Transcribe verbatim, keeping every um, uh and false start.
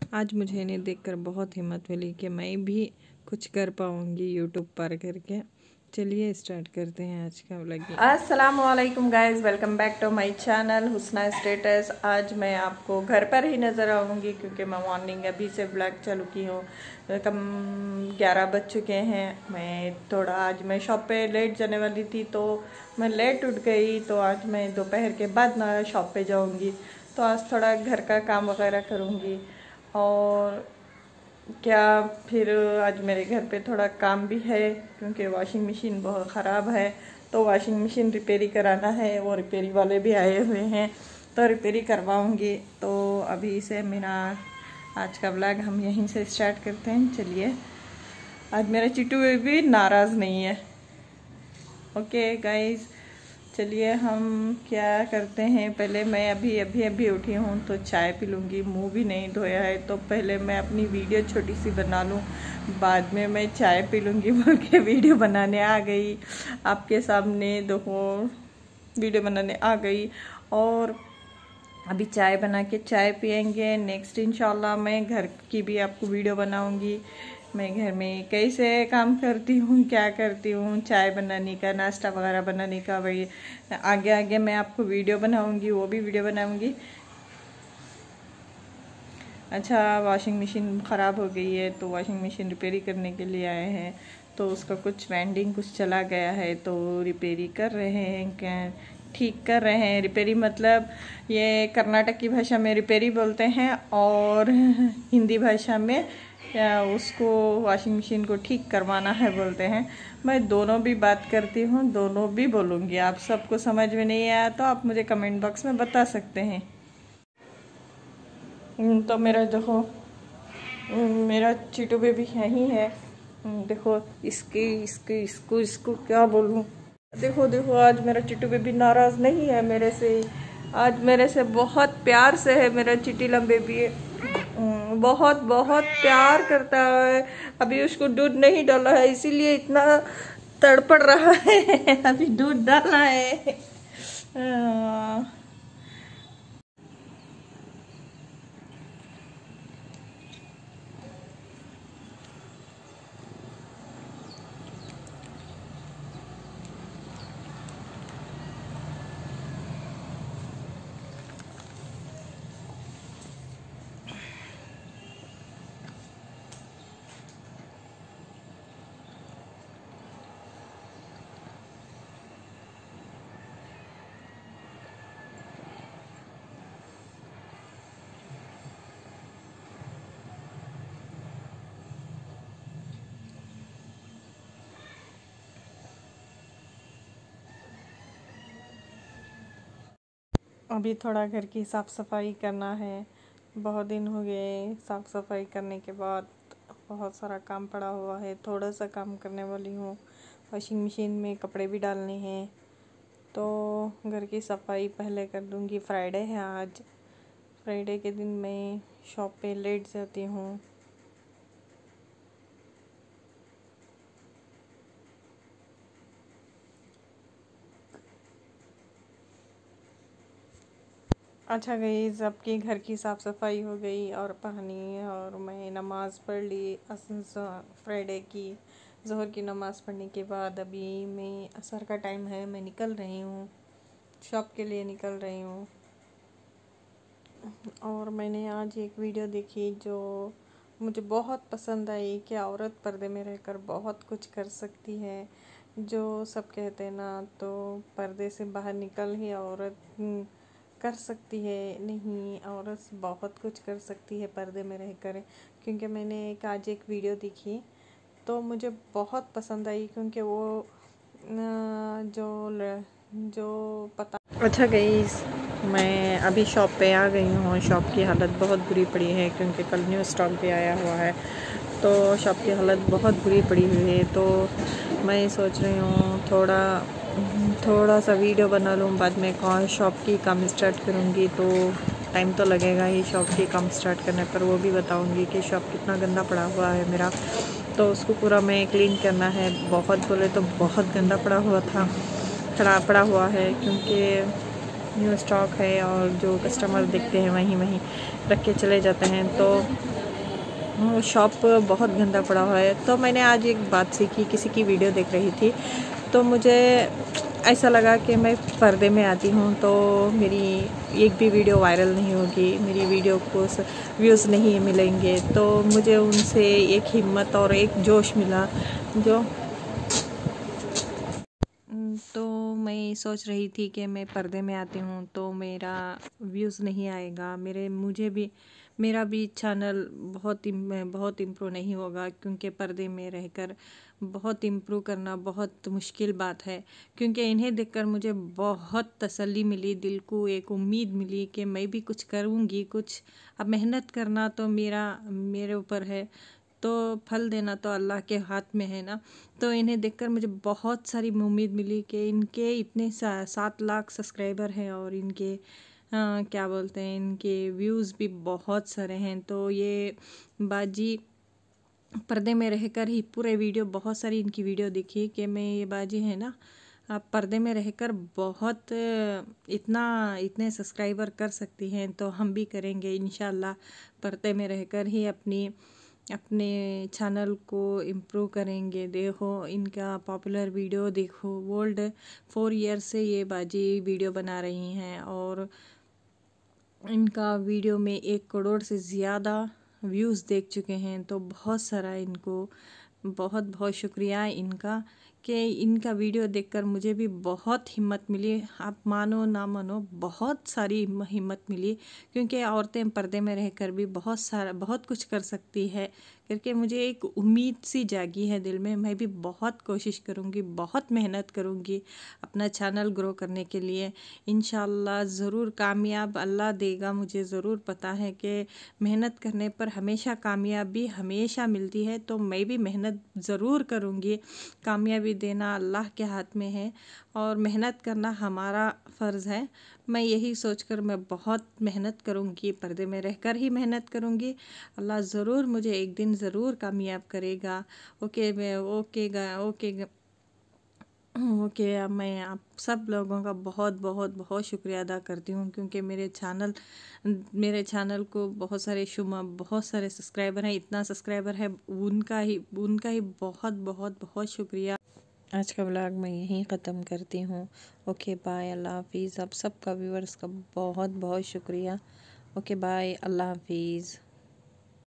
आज मुझे इन्हें देखकर बहुत हिम्मत मिली कि मैं भी कुछ कर पाऊँगी यूट्यूब पर करके। चलिए स्टार्ट करते हैं आज का व्लॉग। अस्सलाम वालेकुम guys, welcome back to my channel Husna status. आज मैं आपको घर पर ही नज़र आऊँगी क्योंकि मैं मॉर्निंग अभी से व्लॉग चालू की हूँ। कम ग्यारह बज चुके हैं। मैं थोड़ा आज मैं शॉप पे लेट जाने वाली थी तो मैं लेट उठ गई, तो आज मैं दोपहर के बाद ना शॉप पे जाऊँगी। तो आज थोड़ा घर का काम वगैरह करूँगी और क्या फिर आज मेरे घर पे थोड़ा काम भी है क्योंकि वॉशिंग मशीन बहुत ख़राब है, तो वॉशिंग मशीन रिपेयरी कराना है। वो रिपेयरी वाले भी आए हुए हैं तो रिपेयरी करवाऊंगी। तो अभी से मेरा आज का व्लॉग हम यहीं से स्टार्ट करते हैं। चलिए, आज मेरा चिट्टू भी नाराज़ नहीं है। ओके गाइज, चलिए हम क्या करते हैं। पहले मैं अभी अभी अभी उठी हूँ तो चाय पी लूँगी। मुंह भी नहीं धोया है तो पहले मैं अपनी वीडियो छोटी सी बना लूँ, बाद में मैं चाय पी लूँगी बोल के वीडियो बनाने आ गई आपके सामने। देखो, वीडियो बनाने आ गई और अभी चाय बना के चाय पियेंगे। नेक्स्ट इंशाल्लाह मैं घर की भी आपको वीडियो बनाऊँगी। मैं घर में कैसे काम करती हूँ, क्या करती हूँ, चाय बनाने का, नाश्ता वगैरह बनाने का, वही आगे आगे मैं आपको वीडियो बनाऊँगी, वो भी वीडियो बनाऊँगी। अच्छा, वॉशिंग मशीन ख़राब हो गई है तो वॉशिंग मशीन रिपेयरी करने के लिए आए हैं। तो उसका कुछ वेंडिंग कुछ चला गया है तो रिपेयरी कर रहे हैं, क्या ठीक कर रहे हैं। रिपेयरी मतलब ये कर्नाटक की भाषा में रिपेयरी बोलते हैं और हिंदी भाषा में या उसको वॉशिंग मशीन को ठीक करवाना है बोलते हैं। मैं दोनों भी बात करती हूँ, दोनों भी बोलूँगी। आप सबको समझ में नहीं आया तो आप मुझे कमेंट बॉक्स में बता सकते हैं। तो मेरा देखो, मेरा चिट्टू बेबी यहीं है। देखो, इसके इसके इसको इसको क्या बोलूँ। देखो देखो, आज मेरा चिट्टू बेबी नाराज़ नहीं है मेरे से। आज मेरे से बहुत प्यार से है। मेरा चिट्टीला बेबी बहुत बहुत प्यार करता है। अभी उसको दूध नहीं डाला है इसीलिए इतना तड़पड़ रहा है। अभी दूध डालना है। आ, अभी थोड़ा घर की साफ़ सफाई करना है। बहुत दिन हो गए साफ़ सफाई करने के बाद, बहुत सारा काम पड़ा हुआ है। थोड़ा सा काम करने वाली हूँ। वॉशिंग मशीन में कपड़े भी डालने हैं तो घर की सफाई पहले कर दूँगी। फ्राइडे है आज। फ्राइडे के दिन मैं शॉप पे लेट जाती हूँ। अच्छा गाइस, सबकी घर की साफ़ सफाई हो गई और पानी और मैं नमाज़ पढ़ ली फ्राइडे की। ज़ोहर की नमाज़ पढ़ने के बाद अभी मैं असर का टाइम है, मैं निकल रही हूँ, शॉप के लिए निकल रही हूँ। और मैंने आज एक वीडियो देखी जो मुझे बहुत पसंद आई कि औरत पर्दे में रहकर बहुत कुछ कर सकती है। जो सब कहते हैं ना, तो पर्दे से बाहर निकल ही औरत कर सकती है। नहीं, औरत बहुत कुछ कर सकती है पर्दे में रहकर। क्योंकि मैंने एक आज एक वीडियो देखी तो मुझे बहुत पसंद आई क्योंकि वो जो जो पता। अच्छा गाइस, मैं अभी शॉप पे आ गई हूँ। शॉप की हालत बहुत बुरी पड़ी है क्योंकि कल न्यू स्टॉक भी आया हुआ है तो शॉप की हालत बहुत बुरी पड़ी हुई है। तो मैं सोच रही हूँ थोड़ा थोड़ा सा वीडियो बना लूँ, बाद में कौन शॉप की काम स्टार्ट करूँगी तो टाइम तो लगेगा ही शॉप की काम स्टार्ट करने पर। वो भी बताऊँगी कि शॉप कितना गंदा पड़ा हुआ है मेरा, तो उसको पूरा मैं क्लीन करना है। बहुत बोले तो बहुत गंदा पड़ा हुआ था, खड़ा पड़ा हुआ है क्योंकि न्यू स्टॉक है और जो कस्टमर देखते हैं वहीं वहीं रख के चले जाते हैं, तो शॉप बहुत गंदा पड़ा हुआ है। तो मैंने आज एक बात सीखी, किसी की वीडियो देख रही थी तो मुझे ऐसा लगा कि मैं पर्दे में आती हूँ तो मेरी एक भी वीडियो वायरल नहीं होगी, मेरी वीडियो को व्यूज़ नहीं मिलेंगे। तो मुझे उनसे एक हिम्मत और एक जोश मिला जो तो मैं सोच रही थी कि मैं पर्दे में आती हूँ तो मेरा व्यूज़ नहीं आएगा, मेरे मुझे भी मेरा भी चैनल बहुत बहुत इम्प्रूव नहीं होगा, क्योंकि पर्दे में रहकर बहुत इम्प्रूव करना बहुत मुश्किल बात है। क्योंकि इन्हें देखकर मुझे बहुत तसल्ली मिली, दिल को एक उम्मीद मिली कि मैं भी कुछ करूँगी, कुछ अब मेहनत करना तो मेरा मेरे ऊपर है, तो फल देना तो अल्लाह के हाथ में है ना। तो इन्हें देखकर मुझे बहुत सारी उम्मीद मिली कि इनके इतने सा, सात लाख सब्सक्राइबर हैं और इनके आ, क्या बोलते हैं, इनके व्यूज़ भी बहुत सारे हैं। तो ये बाजी पर्दे में रहकर ही पूरे वीडियो, बहुत सारी इनकी वीडियो देखी कि मैं ये बाजी है ना, आप पर्दे में रहकर बहुत इतना इतने सब्सक्राइबर कर सकती हैं, तो हम भी करेंगे इंशाल्लाह। पर्दे में रहकर ही अपनी अपने चैनल को इम्प्रूव करेंगे। देखो इनका पॉपुलर वीडियो देखो, वर्ल्ड फोर ईयर से ये बाजी वीडियो बना रही हैं और इनका वीडियो में एक करोड़ से ज़्यादा व्यूज़ देख चुके हैं। तो बहुत सारा इनको बहुत बहुत शुक्रिया इनका कि इनका वीडियो देखकर मुझे भी बहुत हिम्मत मिली। आप मानो ना मानो, बहुत सारी हिम्मत मिली, क्योंकि औरतें पर्दे में रहकर भी बहुत सारा बहुत कुछ कर सकती है करके मुझे एक उम्मीद सी जागी है दिल में। मैं भी बहुत कोशिश करूँगी, बहुत मेहनत करूँगी अपना चैनल ग्रो करने के लिए। इंशाल्लाह ज़रूर कामयाब अल्लाह देगा, मुझे ज़रूर पता है कि मेहनत करने पर हमेशा कामयाबी हमेशा मिलती है। तो मैं भी मेहनत ज़रूर करूँगी, कामयाबी देना अल्लाह के हाथ में है और मेहनत करना हमारा फ़र्ज़ है। मैं यही सोचकर मैं बहुत मेहनत करूँगी, पर्दे में रहकर ही मेहनत करूँगी। अल्लाह ज़रूर मुझे एक दिन ज़रूर कामयाब करेगा। ओके मैं ओके ओके ओके अब मैं आप सब लोगों का बहुत बहुत बहुत शुक्रिया अदा करती हूँ, क्योंकि मेरे चैनल मेरे चैनल को बहुत सारे शुमा बहुत सारे सब्सक्राइबर हैं, इतना सब्सक्राइबर है उनका ही उनका ही बहुत बहुत बहुत शुक्रिया। आज का व्लॉग मैं यहीं ख़त्म करती हूँ। ओके बाय, अल्लाह हाफिज़। आप सबका व्यूअर्स का बहुत बहुत शुक्रिया। ओके बाय, अल्लाह हाफिज़।